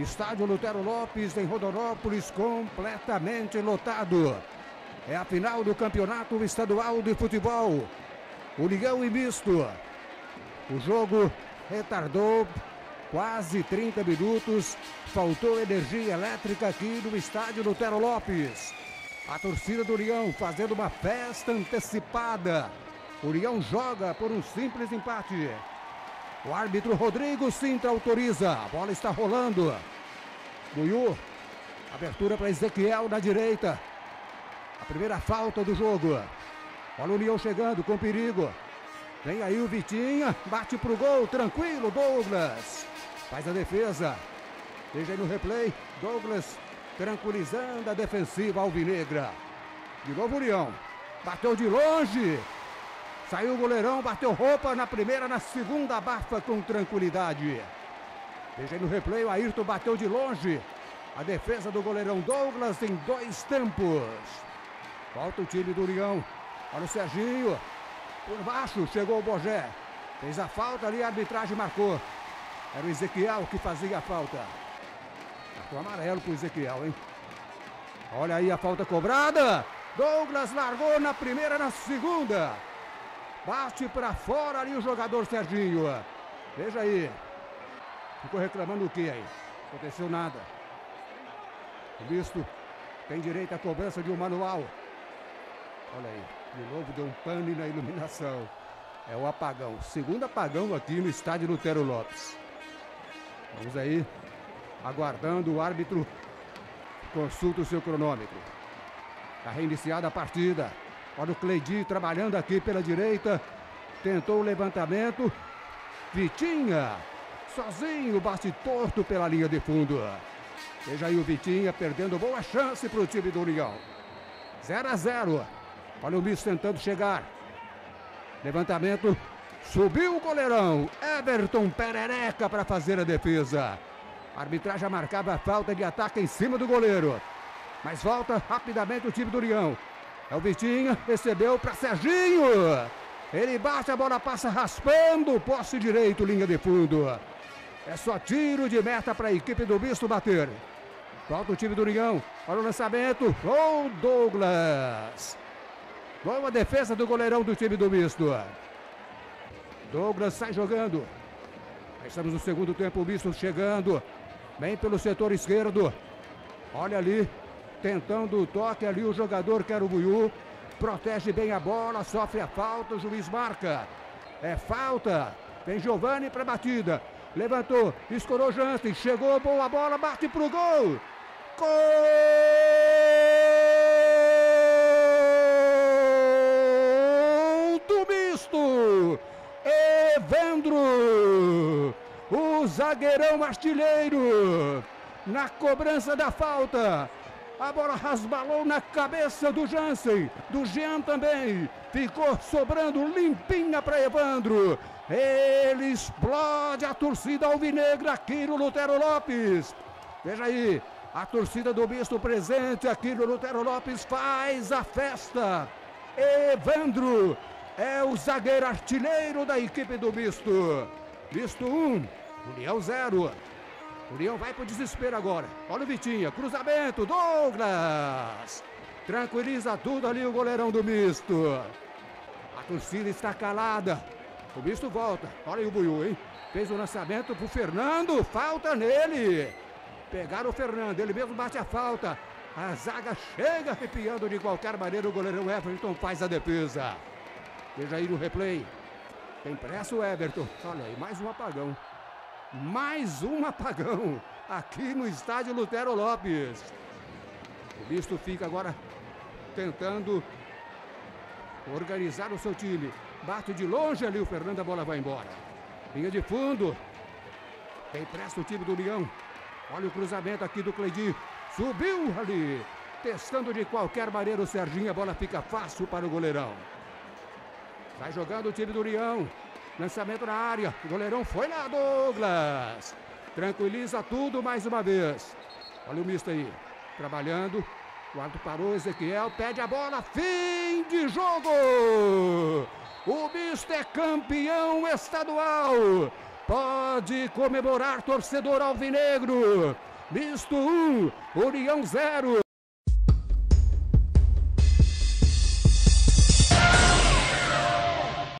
Estádio Lutero Lopes, em Rondonópolis, completamente lotado. É a final do Campeonato Estadual de Futebol. União e Misto. O jogo retardou quase 30 minutos. Faltou energia elétrica aqui no Estádio Lutero Lopes. A torcida do União fazendo uma festa antecipada. O União joga por um simples empate. O árbitro Rodrigo Sintra autoriza. A bola está rolando. Buiú. Abertura para Ezequiel na direita. A primeira falta do jogo. Olha o União chegando com perigo. Vem aí o Vitinha. Bate pro gol. Tranquilo, Douglas. Faz a defesa. Veja aí no replay. Douglas tranquilizando a defensiva alvinegra. De novo o União. Bateu de longe. Saiu o goleirão, bateu roupa na primeira, na segunda abafa com tranquilidade. Veja aí no replay, o Ayrton bateu de longe. A defesa do goleirão Douglas em 2 tempos. Volta o time do União. Olha o Serginho. Por baixo, chegou o Bogé. Fez a falta ali, a arbitragem marcou. Era o Ezequiel que fazia a falta. Marcou amarelo pro Ezequiel, hein? Olha aí a falta cobrada. Douglas largou na primeira, na segunda. Bate para fora ali o jogador Serginho. Veja aí. Ficou reclamando o que aí? Não aconteceu nada. O Misto tem direito à cobrança de um manual. Olha aí. De novo deu um pane na iluminação. É o apagão. Segundo apagão aqui no Estádio Lutero Lopes. Vamos aí. Aguardando o árbitro. Consulta o seu cronômetro. Está reiniciada a partida. Olha o Cleidi trabalhando aqui pela direita. Tentou o levantamento. Vitinha. Sozinho, bate torto pela linha de fundo. Veja aí o Vitinha perdendo boa chance para o time do União. 0-0. Olha o Misto tentando chegar. Levantamento. Subiu o goleirão. Everton Perereca para fazer a defesa. A arbitragem marcava a falta de ataque em cima do goleiro. Mas volta rapidamente o time do União. É o Vitinha, recebeu para Serginho. Ele bate, a bola passa raspando, posse direito, linha de fundo. É só tiro de meta para a equipe do Misto bater. Volta o time do União. Olha o lançamento. Gol, Douglas. Boa defesa do goleirão do time do Misto. Douglas sai jogando. Estamos no segundo tempo, o Misto chegando. Bem pelo setor esquerdo. Olha ali. Tentando o toque ali o jogador que era o Buiú. Protege bem a bola, sofre a falta, o juiz marca. É falta. Vem Giovani para batida. Levantou, escorou Jansen, chegou, boa bola, bate pro gol. Gol do Misto. Evandro, o zagueirão artilheiro, na cobrança da falta. A bola rasbalou na cabeça do Jansen, do Jean também. Ficou sobrando limpinha para Evandro. Ele explode a torcida alvinegra aqui no Lutero Lopes. Veja aí, a torcida do Misto presente aqui no Lutero Lopes faz a festa. Evandro é o zagueiro artilheiro da equipe do Misto. Misto 1, União 0. O União vai pro desespero agora. Olha o Vitinha, cruzamento, Douglas. Tranquiliza tudo ali o goleirão do Misto. A torcida está calada. O Misto volta. Olha aí o Buiú, hein? Fez o lançamento pro Fernando, falta nele. Pegaram o Fernando, ele mesmo bate a falta. A zaga chega arrepiando de qualquer maneira, o goleirão Everton faz a defesa. Veja aí no replay. Tem pressa o Everton. Olha aí, mais um apagão. Mais um apagão aqui no Estádio Lutero Lopes. O Misto fica agora tentando organizar o seu time. Bate de longe ali o Fernando, a bola vai embora. Linha de fundo. Tem pressa o time do União. Olha o cruzamento aqui do Cleidi. Subiu ali. Testando de qualquer maneira o Serginho. A bola fica fácil para o goleirão. Vai jogando o time do União. Lançamento na área, o goleirão foi lá, Douglas. Tranquiliza tudo mais uma vez. Olha o Misto aí, trabalhando. O árbitro parou, Ezequiel pede a bola, fim de jogo. O Misto é campeão estadual. Pode comemorar, torcedor alvinegro. Misto 1, União 0.